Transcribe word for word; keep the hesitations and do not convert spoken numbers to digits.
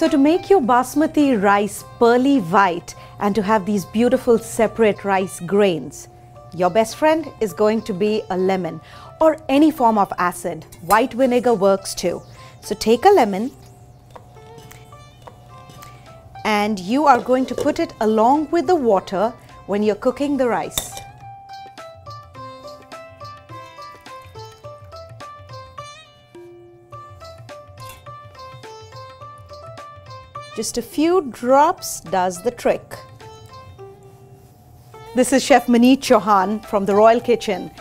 So to make your basmati rice pearly white and to have these beautiful separate rice grains, your best friend is going to be a lemon or any form of acid. White vinegar works too. So take a lemon and you are going to put it along with the water when you're cooking the rice. Just a few drops does the trick. This is Chef Maneet Chauhan from the Royal Kitchen.